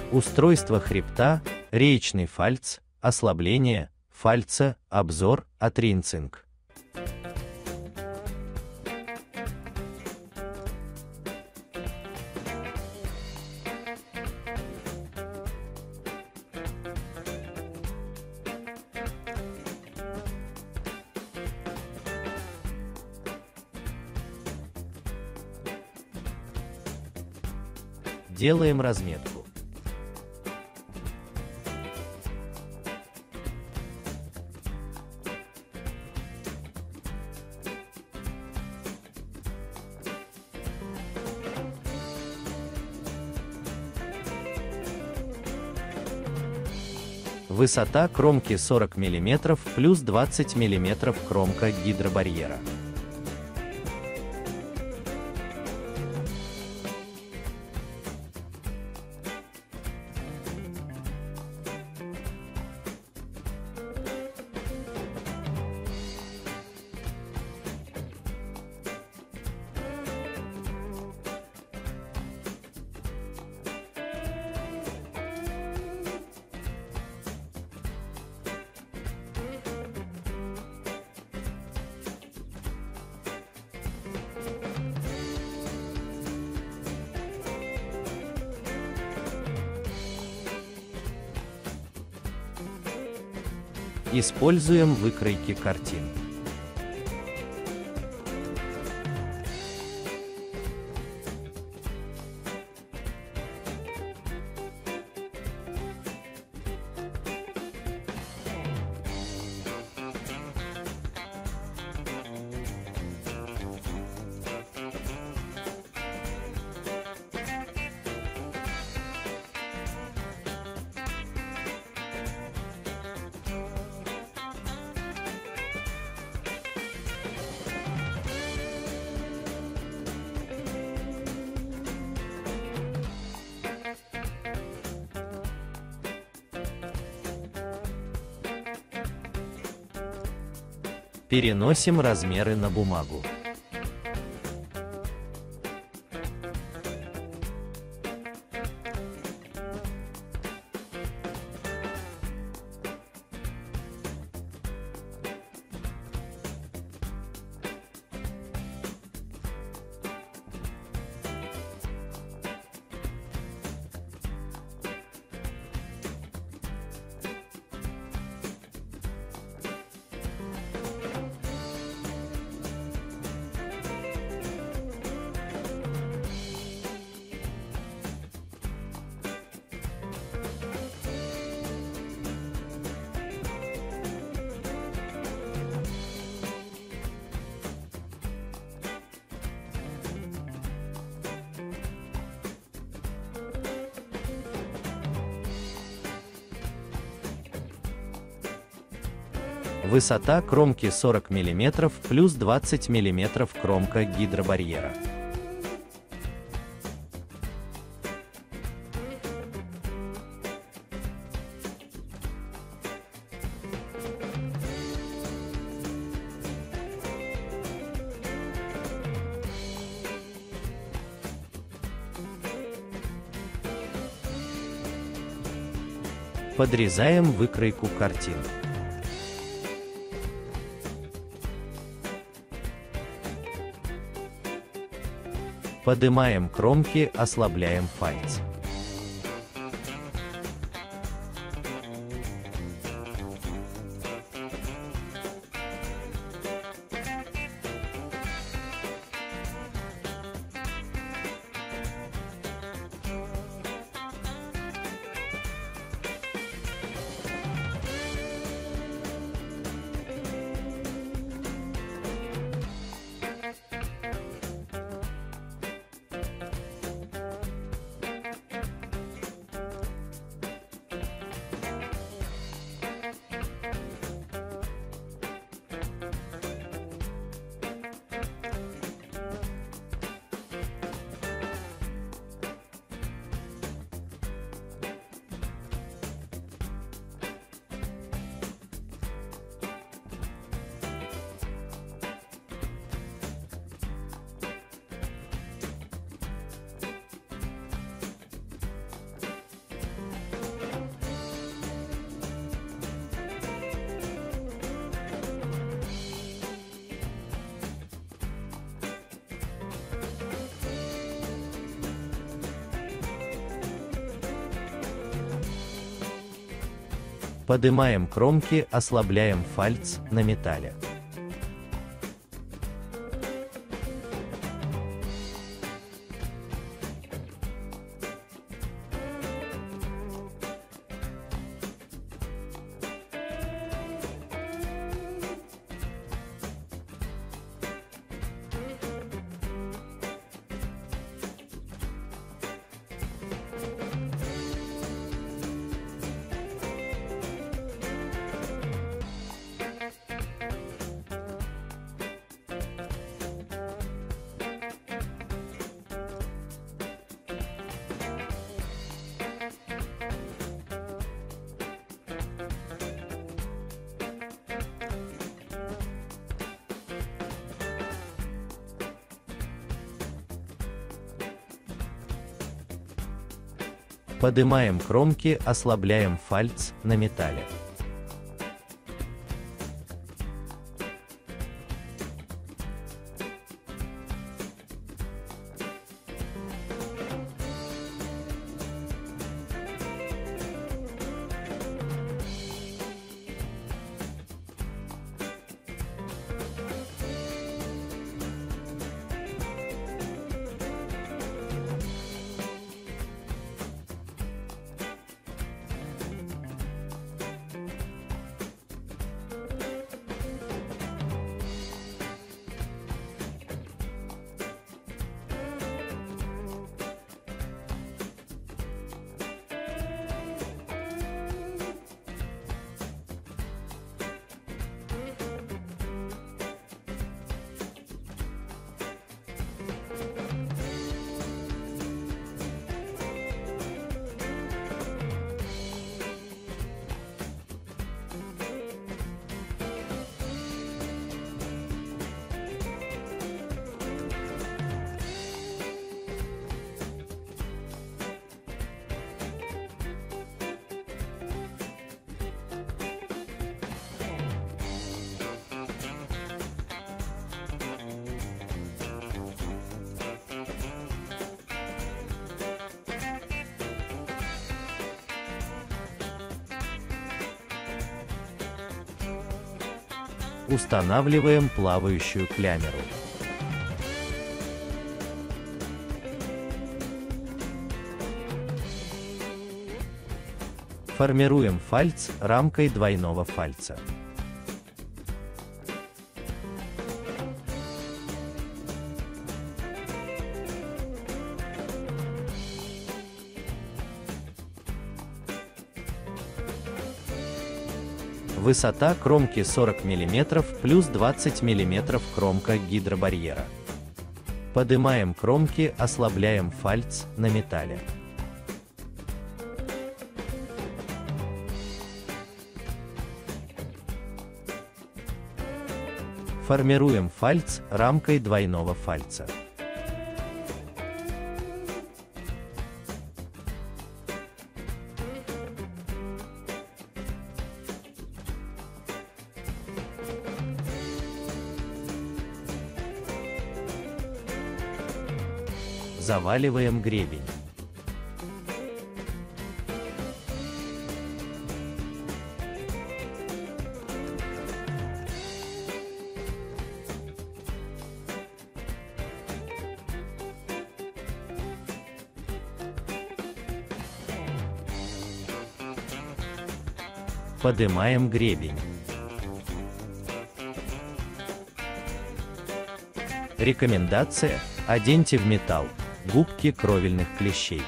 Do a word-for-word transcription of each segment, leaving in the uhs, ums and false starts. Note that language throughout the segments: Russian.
Устройство хребта, реечный фальц, ослабление фальца, обзор, отринцинг. Делаем разметку. Высота кромки сорок миллиметров плюс двадцать миллиметров кромка гидробарьера. Используем выкройки картин. Переносим размеры на бумагу. Высота кромки сорок миллиметров плюс двадцать миллиметров кромка гидробарьера. Подрезаем выкройку картин. Подымаем кромки, ослабляем фальц. Подымаем кромки, ослабляем фальц на металле. Подымаем кромки, ослабляем фальц на металле. Устанавливаем плавающую клямеру. Формируем фальц рамкой двойного фальца. Высота кромки сорок миллиметров плюс двадцать миллиметров кромка гидробарьера. Подымаем кромки, ослабляем фальц на металле. Формируем фальц рамкой двойного фальца. Заваливаем гребень. Подымаем гребень. Рекомендация: оденьте в металл губки кровельных клещей.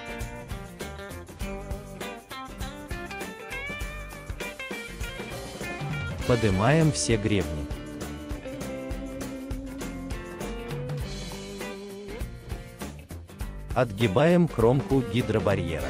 Подымаем все гребни. Отгибаем кромку гидробарьера.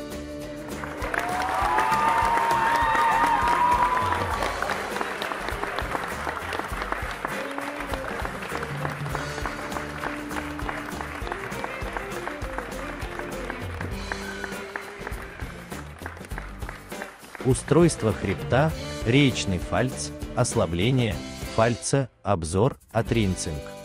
Устройство хребта, реечный фальц, ослабление фальца, обзор, отринцинг.